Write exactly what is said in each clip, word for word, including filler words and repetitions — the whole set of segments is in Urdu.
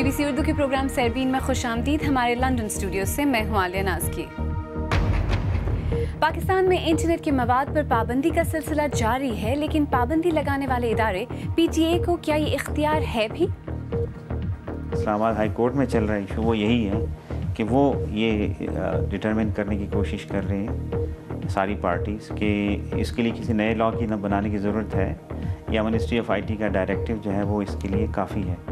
بی بی سی اردو کے پروگرام سیربین میں خوش آمدید. ہمارے لندن اسٹوڈیو سے میں ہوں عالیہ ناز کی. پاکستان میں انٹرنیٹ کے مواد پر پابندی کا سلسلہ جاری ہے، لیکن پابندی لگانے والے ادارے پی ٹی اے کو کیا یہ اختیار ہے بھی؟ اسلام آباد ہائی کورٹ میں چل رہا ایشو وہ یہی ہے کہ وہ یہ ڈٹرمن کرنے کی کوشش کر رہے ہیں ساری پارٹیز کہ اس کے لیے کسی نئے لاء کی نہ بنانے کی ضرورت ہے، یا منسٹری آف آئی ٹی کا ڈائریکٹیو جو ہے وہ اس کے لیے کافی ہے.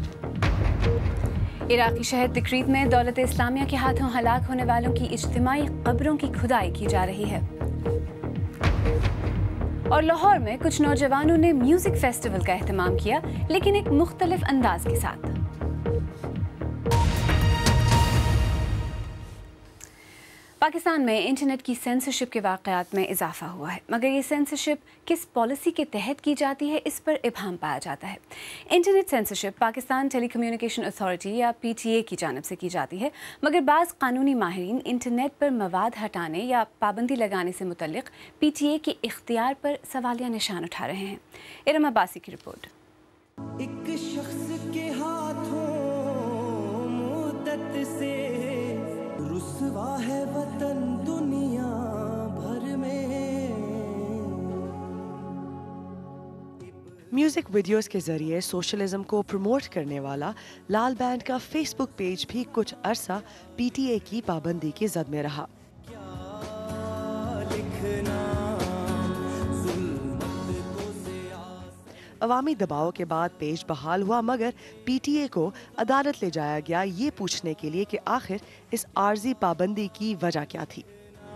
عراقی شہر تکریت میں دولت اسلامیہ کے ہاتھوں ہلاک ہونے والوں کی اجتماعی قبروں کی کھدائی کی جا رہی ہے. اور لاہور میں کچھ نوجوانوں نے میوزک فیسٹیول کا اہتمام کیا، لیکن ایک مختلف انداز کے ساتھ. پاکستان میں انٹرنیٹ کی سینسرشپ کے واقعات میں اضافہ ہوا ہے، مگر یہ سینسرشپ کس پالیسی کے تحت کی جاتی ہے، اس پر ابہام پایا جاتا ہے. Internet censorship Pakistan telecommunication authority یا پی ٹی اے کی جانب سے کی جاتی ہے، مگر بعض قانونی ماہرین انٹرنیٹ پر مواد ہٹانے یا پابندی لگانے سے متعلق پی ٹی اے کے اختیار پر سوالیہ نشان اٹھا رہے ہیں. ارم عباسی کی رپورٹ. ایک شخص کے ہاتھوں مدت سے رسوا ہے وطن دنیا بھر میں. میوزک ویڈیوز کے ذریعے سوشلزم کو پروموٹ کرنے والا لال بینڈ کا فیس بک پیج بھی کچھ عرصہ پی ٹی اے کی پابندی کی زد میں رہا. عوامی دباؤ کے بعد پیج بحال ہوا، مگر پی ٹی اے کو عدالت لے جایا گیا یہ پوچھنے کے لیے کہ آخر اس عارضی پابندی کی وجہ کیا تھی.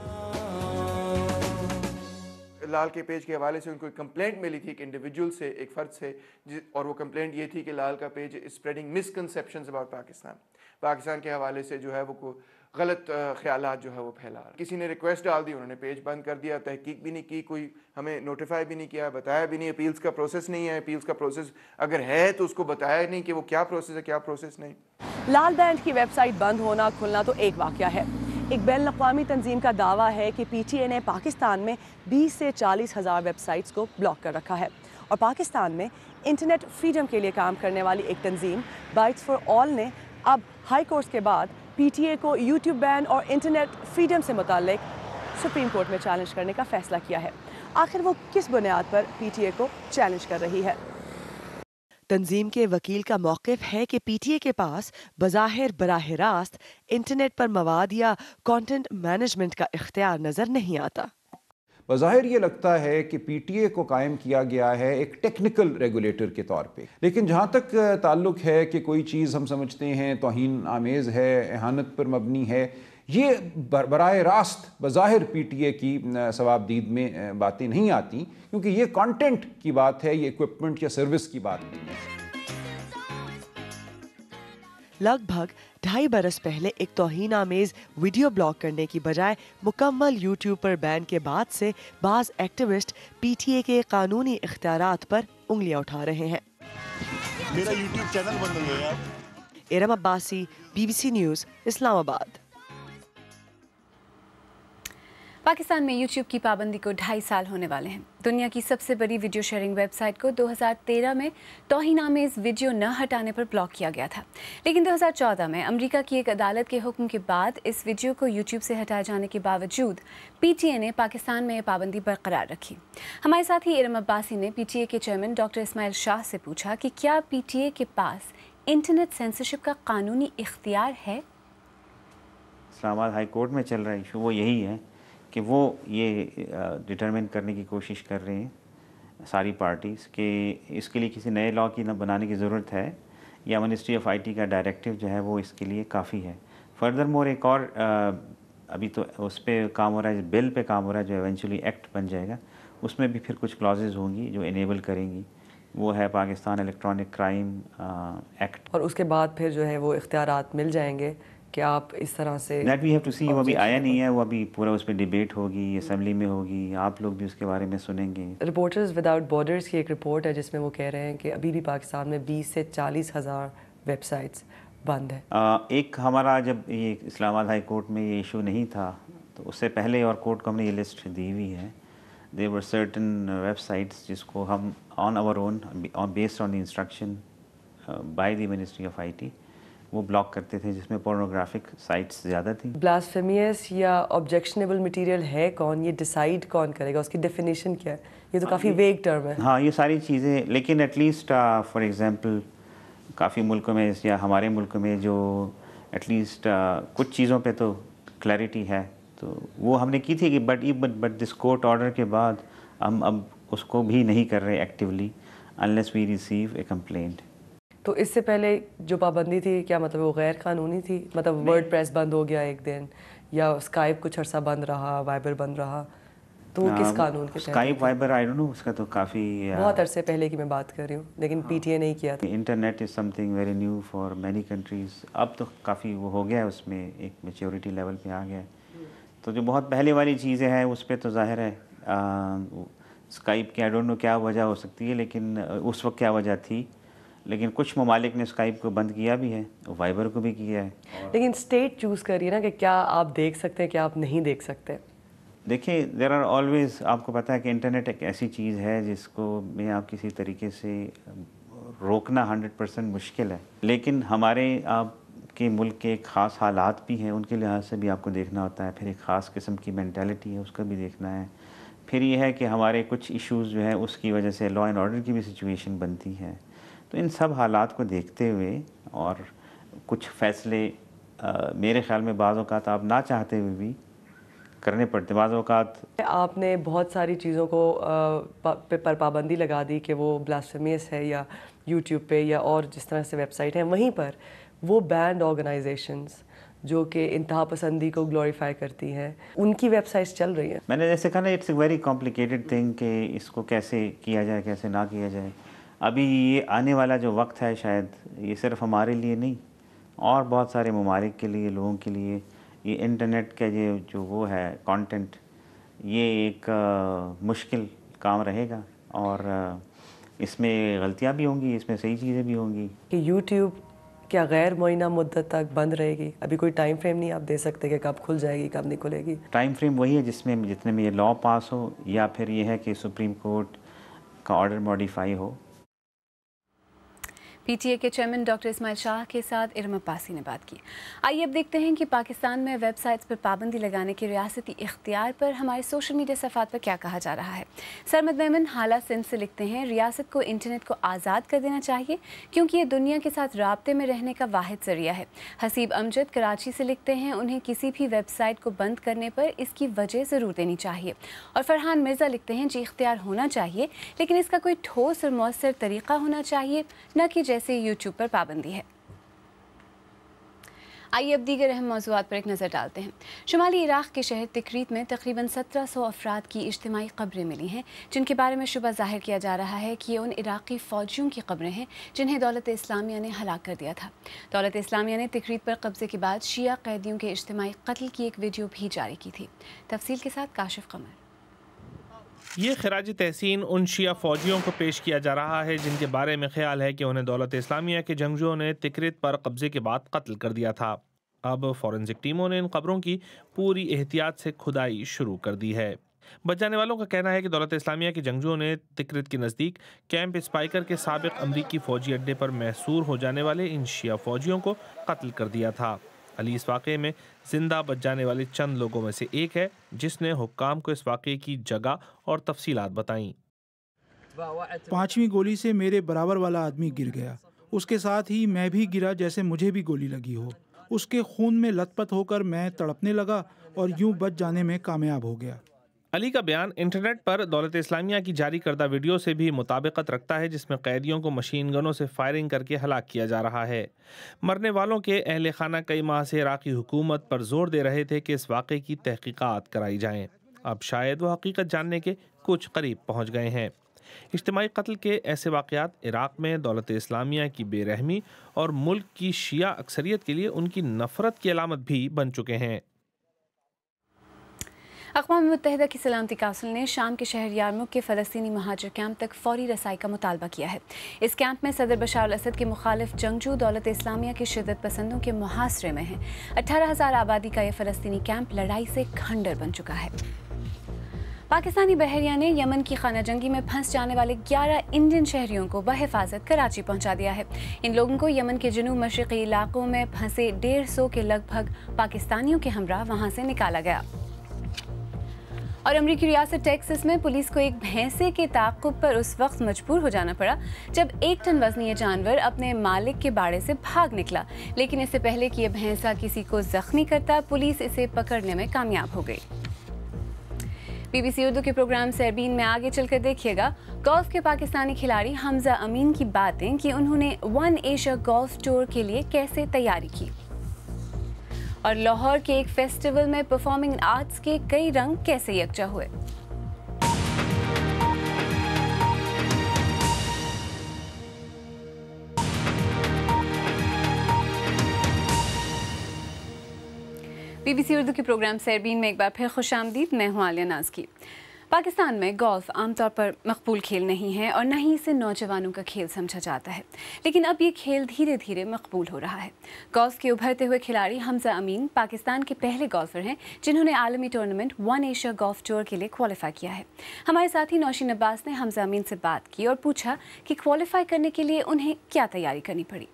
لال کے پیج کے حوالے سے ان کو ایک کمپلینٹ ملی تھی ایک انڈیویجول سے، ایک فرد سے، اور وہ کمپلینٹ یہ تھی کہ لال کا page spreading misconceptions about Pakistan Pakistan کے حوالے سے جو ہے وہ غلط خیالات جو ہے وہ پھیلا رہا. کسی نے ریکویسٹ ڈال دی، انہوں نے پیج بند کر دیا، تحقیق بھی نہیں کی، کوئی ہمیں نوٹیفائی بھی نہیں کیا، بتایا بھی نہیں. اپیلز کا پروسیس نہیں ہے، اپیلز کا پروسیس اگر ہے تو اس کو بتایا نہیں کہ وہ کیا پروسیس ہے کیا پروسیس نہیں. لال بینڈ کی ویب سائٹ بند ہونا کھلنا تو ایک واقعہ ہے. ایک بین الاقوامی تنظیم کا دعویٰ ہے کہ پی ٹی اے نے پاکستان میں بیس سے چالیس ہزار ویب سائٹس کو بلاک کر رکھا ہے. اور پاکستان میں انٹرنیٹ فریڈم کے لیے کام کرنے والی ایک تنظیم بائٹس فار آل نے اب ہائی کورٹس کے بعد پی ٹی اے کو یوٹیوب بین اور انٹرنیٹ فریڈم سے متعلق سپریم کورٹ میں چیلنج کرنے کا فیصلہ کیا ہے. آخر وہ کس بنیاد پر پی ٹی اے کو چیلنج کر رہی ہے؟ تنظیم کے وکیل کا موقف ہے کہ پی ٹی اے کے پاس بظاہر براہ راست انٹرنیٹ پر مواد یا کانٹینٹ مینجمنٹ کا اختیار نظر نہیں آتا. بظاہر یہ لگتا ہے کہ پی ٹی اے کو قائم کیا گیا ہے ایک ٹیکنیکل ریگولیٹر کے طور پہ، لیکن جہاں تک تعلق ہے کہ کوئی چیز ہم سمجھتے ہیں توہین آمیز ہے، اہانت پر مبنی ہے، یہ براہ راست بظاہر پی ٹی اے کی ثوابدید میں باتیں نہیں آتی، کیونکہ یہ کانٹینٹ کی بات ہے، یہ اکوپمنٹ یا سروس کی بات نہیں ہے. لگ بھگ ڈھائی برس پہلے ایک توہین آمیز ویڈیو بلاک کرنے کی بجائے مکمل یوٹیوب پر بین کے بعد سے بعض ایکٹیوسٹ پی ٹی اے کے قانونی اختیارات پر انگلیاں اٹھا رہے ہیں. میرا یوٹیوب چینل بند ہو گیا. Iram Abbasi, B B C news, Islamabad. Pakistan میں یوٹیوب کی پابندی کو ڈھائی سال ہونے والے ہیں. دنیا کی سب سے بڑی ویڈیو شیئرنگ ویب سائٹ کو دو ہزار تیرہ میں توہین آمیز ویڈیو نہ ہٹانے پر بلاک کیا گیا تھا، لیکن دو ہزار چودہ میں امریکہ کی ایک عدالت کے حکم کے بعد اس ویڈیو کو یوٹیوب سے ہٹائے جانے کے باوجود پی ٹی اے نے پاکستان میں یہ پابندی برقرار رکھی. ہمارے ساتھی ارم عباسی نے پی ٹی اے کے چیئرمین ڈاکٹر اسماعیل شاہ سے پوچھا کہ کیا پی ٹی اے کے پاس انٹرنیٹ سینسرشپ کا قانونی اختیار ہے؟ اسلام آباد ہائی کورٹ میں چل رہا ایشو وہ یہی ہے کہ وہ یہ ڈٹرمن کرنے کی کوشش کر رہے ہیں ساری پارٹیز کہ اس کے لیے کسی نئے لاء کی نہ بنانے کی ضرورت ہے، یا منسٹری آف آئی ٹی کا ڈائریکٹیو جو ہے وہ اس کے لیے کافی ہے. فردر مور ایک اور ابھی تو اس پہ کام ہو رہا ہے، بل پہ کام ہو رہا ہے جو ایونچولی ایکٹ بن جائے گا، اس میں بھی پھر کچھ کلازز ہوں گی جو انیبل کریں گی. وہ ہے پاکستان الیکٹرانک کرائم ایکٹ، اور اس کے بعد پھر جو ہے وہ اختیارات مل جائیں گے کہ آپ اس طرح سے. That we have to see. وہ ابھی آیا نہیں ہے، وہ ابھی پورا اس پہ ڈیبیٹ ہوگی، اسمبلی میں ہوگی، آپ لوگ بھی اس کے بارے میں سنیں گے. رپورٹرز وداؤٹ بارڈرز کی ایک رپورٹ ہے جس میں وہ کہہ رہے ہیں کہ ابھی بھی پاکستان میں بیس سے چالیس ہزار ویب سائٹس بند ہے. ایک ہمارا جب یہ اسلام آباد ہائی کورٹ میں یہ ایشو نہیں تھا تو اس سے پہلے اور کورٹ کو ہم نے یہ لسٹ دی ہوئی ہے. There were certain web sites جس کو ہم on our own based on the instruction by the ministry of I T وہ بلاک کرتے تھے جس میں پورنوگرافک سائٹس زیادہ تھیں. بلاسفیمیس یا آبجیکشنیبل مٹیریل ہے کون, یہ ڈیسائیڈ کون کرے گا, اس کی ڈیفینیشن کیا ہے؟ یہ تو کافی ویگ ٹرم ہے. ہاں یہ ساری چیزیں, لیکن ایٹ لیسٹ فار ایگزامپل کافی ملکوں میں یا ہمارے ملک میں جو ایٹ لیسٹ کچھ چیزوں پہ تو کلیئرٹی ہے, تو وہ ہم نے کی تھی کہ but but this court order کے بعد ہم اب اس کو بھی نہیں کر رہے actually unless we receive a complaint. تو اس سے پہلے جو پابندی تھی کیا مطلب وہ غیر قانونی تھی؟ مطلب ورڈ پریس بند ہو گیا ایک دن, یا اسکائپ کچھ عرصہ بند رہا, وائبر بند رہا, تو وہ کس قانون کے تحت؟ Skype Viber I don't know, اس کا تو کافی بہت عرصے پہلے کی میں بات کر رہی ہوں, لیکن پی ٹی اے نہیں کیا تھا. Internet is something very new for many countries. اب تو کافی وہ ہو گیا ہے, اس میں ایک میچیورٹی لیول پہ آ گیا ہے. تو جو بہت پہلے والی چیزیں ہیں اس پہ تو ظاہر ہے اسکائپ کی آئی ڈونٹ نو کیا وجہ ہو سکتی ہے, لیکن اس وقت کیا وجہ تھی, لیکن کچھ ممالک نے اسکائپ کو بند کیا بھی ہے, وائبر کو بھی کیا ہے. لیکن اسٹیٹ چوز کریے نا کہ کیا آپ دیکھ سکتے ہیں, کیا آپ نہیں دیکھ سکتے. دیکھیں دیر آر آلویز, آپ کو پتہ ہے کہ انٹرنیٹ ایک ایسی چیز ہے جس کو میں آپ کسی طریقے سے روکنا ہنڈریڈ پرسینٹ مشکل ہے, لیکن ہمارے آپ کے ملک کے ایک خاص حالات بھی ہیں, ان کے لحاظ سے بھی آپ کو دیکھنا ہوتا ہے. پھر ایک خاص قسم کی مینٹیلٹی ہے, اس کا بھی دیکھنا ہے. پھر یہ ہے کہ ہمارے کچھ ایشوز جو ہیں اس کی وجہ سے لا اینڈ آرڈر کی بھی سچویشن بنتی ہے. تو ان سب حالات کو دیکھتے ہوئے اور کچھ فیصلے میرے خیال میں بعض اوقات آپ نہ چاہتے ہوئے بھی کرنے پڑتے. بعض اوقات آپ نے بہت ساری چیزوں کو پر پابندی لگا دی کہ وہ بلاسفیمیس ہے یا یوٹیوب پہ یا اور جس طرح سے ویب سائٹ ہیں, وہیں پر وہ بینڈ آرگنائزیشنز جو کہ انتہا پسندی کو گلوریفائی کرتی ہیں, ان کی ویب سائٹس چل رہی ہیں. میں نے جیسے کہا نا, it's a very complicated thing کہ اس کو کیسے کیا جائے کیسے نہ کیا جائے. ابھی یہ آنے والا جو وقت ہے شاید یہ صرف ہمارے لیے نہیں اور بہت سارے ممالک کے لیے, لوگوں کے لیے, یہ انٹرنیٹ کا یہ جو وہ ہے کانٹینٹ, یہ ایک مشکل کام رہے گا, اور اس میں غلطیاں بھی ہوں گی, اس میں صحیح چیزیں بھی ہوں گی. کہ یوٹیوب کیا غیر معینہ مدت تک بند رہے گی؟ ابھی کوئی ٹائم فریم نہیں آپ دے سکتے کہ کب کھل جائے گی کب نہیں کھلے گی. ٹائم فریم وہی ہے جس میں جتنے میں یہ لا پاس ہو, یا پھر یہ ہے کہ سپریم کورٹ کا آرڈر ماڈیفائی ہو. پی ٹی اے کے چیئرمین ڈاکٹر اسماعیل شاہ کے ساتھ ارم عباسی نے بات کی. آئیے اب دیکھتے ہیں کہ پاکستان میں ویب سائٹس پر پابندی لگانے کے ریاستی اختیار پر ہمارے سوشل میڈیا صفحات پر کیا کہا جا رہا ہے. سرمد میمن حالہ سندھ سے لکھتے ہیں, ریاست کو انٹرنیٹ کو آزاد کر دینا چاہیے کیونکہ یہ دنیا کے ساتھ رابطے میں رہنے کا واحد ذریعہ ہے. حسیب امجد کراچی سے لکھتے ہیں, انہیں کسی بھی ویب سائٹ کو بند کرنے پر اس کی وجہ ضرور دینی چاہیے. اور فرحان مرزا لکھتے ہیں, جی اختیار ہونا چاہیے لیکن اس کا کوئی ٹھوس اور مؤثر طریقہ ہونا چاہیے, نہ کہ جیسے یوٹیوب پر پابندی ہے. آئیے اب دیگر اہم موضوعات پر ایک نظر ڈالتے ہیں. شمالی عراق کے شہر تکریت میں تقریباً سترہ سو افراد کی اجتماعی قبریں ملی ہیں, جن کے بارے میں شبہ ظاہر کیا جا رہا ہے کہ یہ ان عراقی فوجیوں کی قبریں ہیں جنہیں دولت اسلامیہ نے ہلاک کر دیا تھا. دولت اسلامیہ نے تکریت پر قبضے کے بعد شیعہ قیدیوں کے اجتماعی قتل کی ایک ویڈیو بھی جاری کی تھی. تفصیل کے ساتھ کاشف قمر. یہ خراج تحسین ان شیعہ فوجیوں کو پیش کیا جا رہا ہے جن کے بارے میں خیال ہے کہ انہیں دولت اسلامیہ کے جنگجوؤں نے تکریت پر قبضے کے بعد قتل کر دیا تھا. اب فورنزک ٹیموں نے ان قبروں کی پوری احتیاط سے کھدائی شروع کر دی ہے. بچ جانے والوں کا کہنا ہے کہ دولت اسلامیہ کے جنگجوؤں نے تکریت کے نزدیک کیمپ اسپائکر کے سابق امریکی فوجی اڈے پر محصور ہو جانے والے ان شیعہ فوجیوں کو قتل کر دیا تھا. علی اس واقعے میں زندہ بچ جانے والے چند لوگوں میں سے ایک ہے جس نے حکام کو اس واقعے کی جگہ اور تفصیلات بتائیں. پانچویں گولی سے میرے برابر والا آدمی گر گیا, اس کے ساتھ ہی میں بھی گرا جیسے مجھے بھی گولی لگی ہو. اس کے خون میں لت پت ہو کر میں تڑپنے لگا اور یوں بچ جانے میں کامیاب ہو گیا. علی کا بیان انٹرنیٹ پر دولت اسلامیہ کی جاری کردہ ویڈیو سے بھی مطابقت رکھتا ہے جس میں قیدیوں کو مشین گنوں سے فائرنگ کر کے ہلاک کیا جا رہا ہے. مرنے والوں کے اہل خانہ کئی ماہ سے عراقی حکومت پر زور دے رہے تھے کہ اس واقعے کی تحقیقات کرائی جائیں. اب شاید وہ حقیقت جاننے کے کچھ قریب پہنچ گئے ہیں. اجتماعی قتل کے ایسے واقعات عراق میں دولت اسلامیہ کی بے رحمی اور ملک کی شیعہ اکثریت کے لیے ان کی نفرت کی علامت بھی بن چکے ہیں. اقوام متحدہ کی سلامتی کونسل نے شام کے شہر یارموک کے فلسطینی مہاجر کیمپ تک فوری رسائی کا مطالبہ کیا ہے. اس کیمپ میں صدر بشار الاسد کے مخالف جنگجو دولت اسلامیہ کے شدت پسندوں کے محاصرے میں ہیں. اٹھارہ ہزار آبادی کا یہ فلسطینی کیمپ لڑائی سے کھنڈر بن چکا ہے. पाकिस्तानी बहरिया ने यमन की खाना जंगी में फंस जाने वाले ग्यारह इंडियन शहरियों को बहिफाजत कराची पहुंचा दिया है। इन लोगों को यमन के जनूब मशरक़ी इलाकों में फंसे डेढ़ सौ के लगभग पाकिस्तानियों के हमरा वहां से निकाला गया। और अमरीकी रियासत टेक्सास में पुलिस को एक भैंसे के ताक़ुब पर उस वक्त मजबूर हो जाना पड़ा जब एक टन वज़नी ये जानवर अपने मालिक के बाड़े से भाग निकला, लेकिन इससे पहले कि यह भैंसा किसी को जख्मी करता, पुलिस इसे पकड़ने में कामयाब हो गई। बीबीसी उर्दू के प्रोग्राम सैरबीन में आगे चलकर देखिएगा गोल्फ के पाकिस्तानी खिलाड़ी हमजा अमीन की बातें कि उन्होंने वन एशिया गोल्फ टूर के लिए कैसे तैयारी की, और लाहौर के एक फेस्टिवल में परफॉर्मिंग आर्ट्स के कई रंग कैसे यकजा हुए। बीबीसी उर्दू के प्रोग्राम सैरबीन में एक बार फिर खुशामदीद। मैं हूं आलिया नाज की। पाकिस्तान में गोल्फ आमतौर पर मकबूल खेल नहीं है और न ही इसे नौजवानों का खेल समझा जाता है, लेकिन अब ये खेल धीरे धीरे मकबूल हो रहा है। गोल्फ के उभरते हुए खिलाड़ी हमजा अमीन पाकिस्तान के पहले गोल्फर हैं जिन्होंने आलमी tournament one Asia golf tour के लिए क्वालिफाई किया है। हमारे साथी नौशीन अब्बास ने हमजा अमीन से बात की और पूछा कि क्वालिफाई करने के लिए उन्हें क्या तैयारी करनी पड़ी।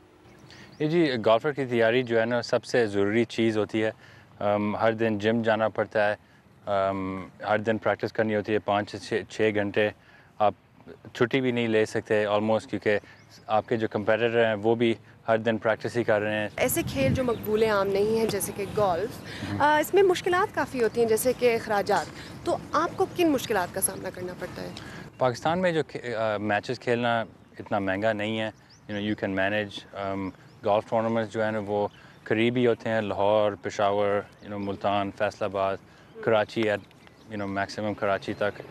ये जी गोल्फर की तैयारी जो है ना सबसे ज़रूरी चीज़ होती है। um, हर दिन जिम जाना पड़ता है, um, हर दिन प्रैक्टिस करनी होती है, पाँच से छः घंटे। आप छुट्टी भी नहीं ले सकते ऑलमोस्ट, क्योंकि आपके जो कंपेटिटर हैं वो भी हर दिन प्रैक्टिस ही कर रहे हैं। ऐसे खेल जो मकबूल आम नहीं हैं जैसे कि गोल्फ, इसमें मुश्किलात काफ़ी होती हैं जैसे कि अखराजात, तो आपको किन मुश्किलात का सामना करना पड़ता है? पाकिस्तान में जो मैचेस खेलना इतना महंगा नहीं है, you know you can manage. Golf tournaments जो है ना वो करीबी होते हैं, Lahore, Peshawar, you know Multan, Faisalabad, Karachi, at you know maximum Karachi तक।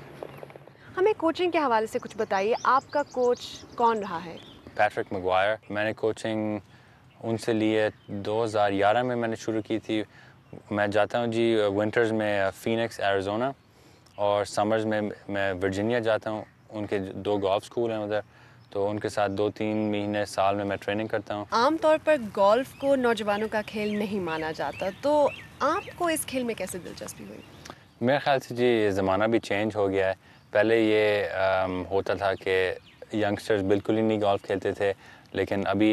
हमें कोचिंग के हवाले से कुछ बताइए, आपका कोच कौन रहा है? Patrick Maguire. मैंने कोचिंग उनसे ली है दो हज़ार ग्यारह में मैंने शुरू की थी। मैं जाता हूँ जी विंटर्स में फीनिक्स एरिज़ोना, और समर्स में मैं वर्जीनिया जाता हूँ। उनके दो गोल्फ स्कूल हैं उधर, तो उनके साथ दो तीन महीने साल में मैं ट्रेनिंग करता हूँ। आमतौर पर गोल्फ को नौजवानों का खेल नहीं माना जाता, तो आपको इस खेल में कैसे दिलचस्पी हुई? मेरे ख्याल से जी ज़माना भी चेंज हो गया है। पहले ये आम, होता था कि यंगस्टर्स बिल्कुल ही नहीं गोल्फ खेलते थे, लेकिन अभी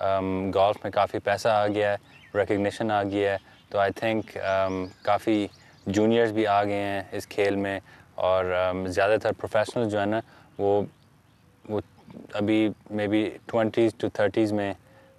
गोल्फ में काफ़ी पैसा आ गया है, रिकग्निशन आ गया है, तो आई थिंक काफ़ी जूनियर्स भी आ गए हैं इस खेल में, और ज़्यादातर प्रोफेशनल जो है ना वो वो अभी maybe twenties to thirties में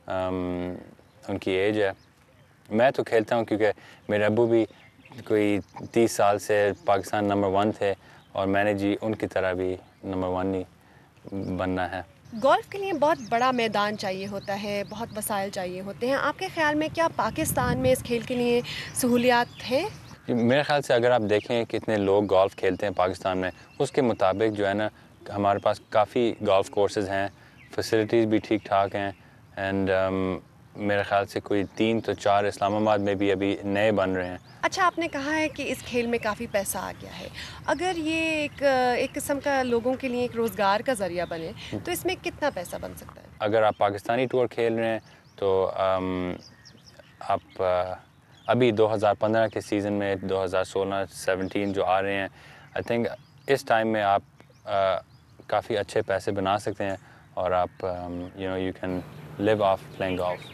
um, उनकी एज है। मैं तो खेलता हूँ क्योंकि मेरे अब्बू भी कोई तीस साल से पाकिस्तान नंबर वन थे, और मैंने जी उनकी तरह भी नंबर वन ही बनना है। गोल्फ के लिए बहुत बड़ा मैदान चाहिए होता है, बहुत वसाइल चाहिए होते हैं। आपके ख्याल में क्या पाकिस्तान में इस खेल के लिए सहूलियात हैं? मेरे ख्याल से अगर आप देखें कितने लोग गोल्फ खेलते हैं पाकिस्तान में, उसके मुताबिक जो है ना हमारे पास काफ़ी गोल्फ कोर्सेज़ हैं, फैसिलिटीज़ भी ठीक ठाक हैं, एंड um, मेरे ख्याल से कोई तीन तो चार इस्लामाबाद में भी अभी नए बन रहे हैं। अच्छा, आपने कहा है कि इस खेल में काफ़ी पैसा आ गया है। अगर ये एक एक किस्म का लोगों के लिए एक रोज़गार का ज़रिया बने तो इसमें कितना पैसा बन सकता है? अगर आप पाकिस्तानी टूर खेल रहे हैं तो um, आप uh, अभी दो हज़ार पंद्रह के सीज़न में दो हज़ार सोलह सत्रह जो आ रहे हैं, आई थिंक इस टाइम में आप uh, काफ़ी अच्छे पैसे बना सकते हैं, और आप you know you can live off playing golf.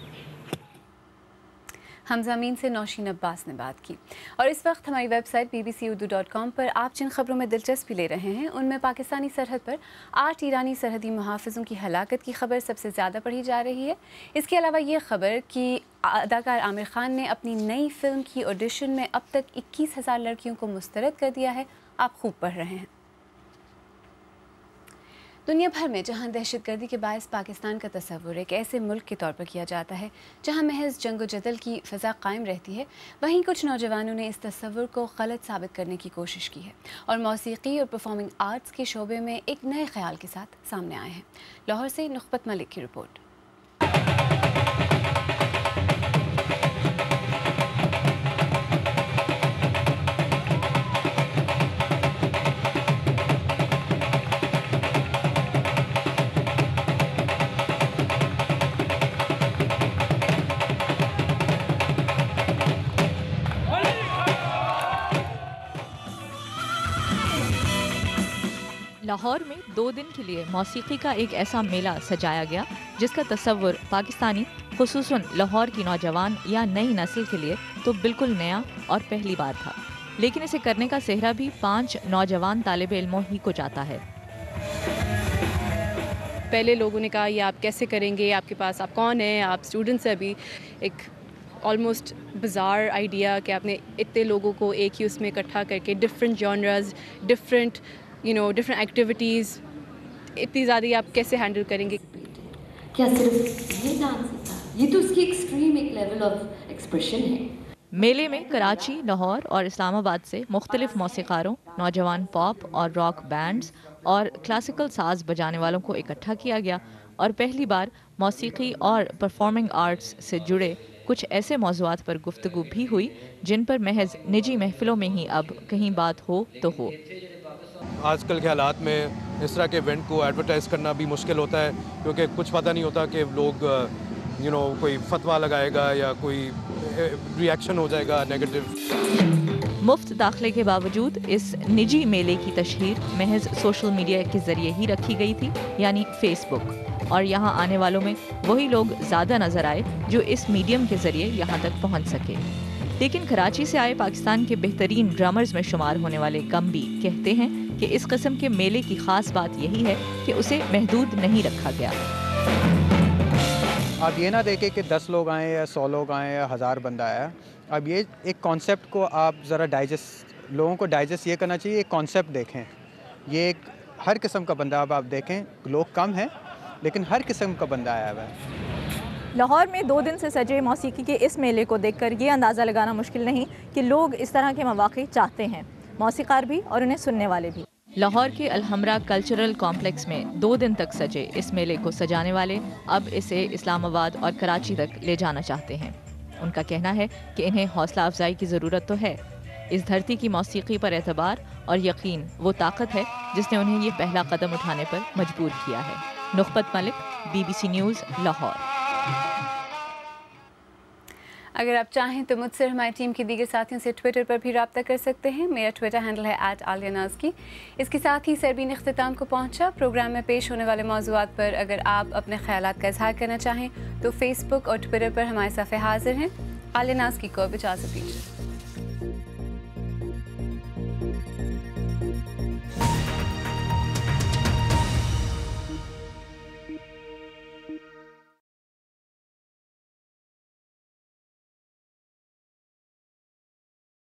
Hamza Amin से नौशीन अब्बास ने बात की। और इस वक्त हमारी website B B C Urdu dot com पर आप जिन खबरों में दिलचस्पी ले रहे हैं उनमें पाकिस्तानी सरहद पर आठ ईरानी सरहदी मुहाफ़िज़ों की हलाकत की खबर सबसे ज़्यादा पढ़ी जा रही है। इसके अलावा ये खबर कि अदाकार आमिर खान ने अपनी नई फिल्म की ऑडिशन में अब तक इक्कीस हज़ार लड़कियों को मुस्तरद कर दिया है, आप खूब पढ़ रहे हैं। दुनिया भर में जहां दहशतगर्दी के बायस पाकिस्तान का तस्वुर एक ऐसे मुल्क के तौर पर किया जाता है जहां महज जंग जदल की फ़ज़ा कायम रहती है, वहीं कुछ नौजवानों ने इस तस्वुर को गलत साबित करने की कोशिश की है और मौसीकी और परफॉर्मिंग आर्ट्स के शोबे में एक नए ख्याल के साथ सामने आए हैं। लाहौर से नुख्बत मलिक की रिपोर्ट। لاہور میں دو دن کے لیے موسیقی کا ایک ایسا میلہ سجایا گیا جس کا تصور پاکستانی خصوصاً لاہور کی نوجوان یا نئی نسل کے لیے تو بالکل نیا اور پہلی بار تھا، لیکن اسے کرنے کا سہرا بھی پانچ نوجوان طالب علموں ہی کو جاتا ہے۔ پہلے لوگوں نے کہا یہ آپ کیسے کریں گے، آپ کے پاس آپ کون ہیں، آپ اسٹوڈنٹس ہیں، ابھی ایک آلموسٹ بزار آئیڈیا کہ آپ نے اتنے لوگوں کو ایک ہی اس میں اکٹھا کر کے different genres, different you know different activities, اتنی زیادہ آپ کیسے ہینڈل کریں گے؟ کیا صرف یہ ڈانس تھا؟ یہ تو اس کی ایکسٹریم ایک لیول آف ایکسپریشن ہے۔ میلے میں کراچی، لاہور اور اسلام آباد سے مختلف موسیقاروں، نوجوان پاپ اور راک بینڈز اور کلاسیکل ساز بجانے والوں کو اکٹھا کیا گیا اور پہلی بار موسیقی اور پرفارمنگ آرٹس سے جڑے کچھ ایسے موضوعات پر گفتگو بھی ہوئی جن پر محض نجی محفلوں میں ہی اب کہیں بات ہو تو ہو۔ آج کل کے حالات میں اس طرح کے ایونٹ کو ایڈورٹائز کرنا بھی مشکل ہوتا ہے، کیونکہ کچھ پتہ نہیں ہوتا کہ لوگ یو نو کوئی فتویٰ لگائے گا یا کوئی ری ایکشن ہو جائے گا نیگیٹو۔ مفت داخلے کے باوجود اس نجی میلے کی تشہیر محض سوشل میڈیا کے ذریعے ہی رکھی گئی تھی، یعنی فیس بک، اور یہاں آنے والوں میں وہی لوگ زیادہ نظر آئے جو اس میڈیم کے ذریعے یہاں تک پہنچ سکے۔ لیکن کراچی سے آئے پاکستان کے بہترین ڈرامرز میں شمار ہونے والے گمبی کہتے ہیں کہ اس قسم کے میلے کی خاص بات یہی ہے کہ اسے محدود نہیں رکھا گیا۔ آپ یہ نہ دیکھیں کہ دس لوگ آئیں یا سو لوگ آئیں یا ہزار بندہ آیا، اب یہ ایک کانسیپٹ کو آپ ذرا ڈائجسٹ، لوگوں کو ڈائجسٹ یہ کرنا چاہیے، ایک کانسیپٹ دیکھیں، یہ ایک ہر قسم کا بندہ، اب آپ دیکھیں لوگ کم ہیں لیکن ہر قسم کا بندہ آیا ہوا ہے۔ لاہور میں دو دن سے سجے موسیقی کے اس میلے کو دیکھ کر یہ اندازہ لگانا مشکل نہیں کہ لوگ اس طرح کے مواقع چاہتے ہیں، موسیقار بھی اور انہیں سننے والے بھی۔ لاہور کے الحمرا کلچرل کمپلیکس میں دو دن تک سجے اس میلے کو سجانے والے اب اسے اسلام آباد اور کراچی تک لے جانا چاہتے ہیں۔ ان کا کہنا ہے کہ انہیں حوصلہ افزائی کی ضرورت تو ہے۔ اس دھرتی کی موسیقی پر اعتبار اور یقین وہ طاقت ہے جس نے انہیں یہ پہلا قدم اٹھانے پر مجبور کیا ہے۔ Nukhbat Malik, B B C news, Lahore. اگر آپ چاہیں تو مجھ سے ہماری ٹیم کے دیگر ساتھیوں سے ٹویٹر پر بھی رابطہ کر سکتے ہیں۔ میرا ٹویٹر ہینڈل ہے ایٹ عالیہ ناز کی۔ اس کے ساتھ ہی سیربین اختتام کو پہنچا۔ پروگرام میں پیش ہونے والے موضوعات پر اگر آپ اپنے خیالات کا اظہار کرنا چاہیں تو فیس بک اور ٹویٹر پر ہمارے صفحے حاضر ہیں۔ عالیہ ناز کی کو اب اجازت دیجیے۔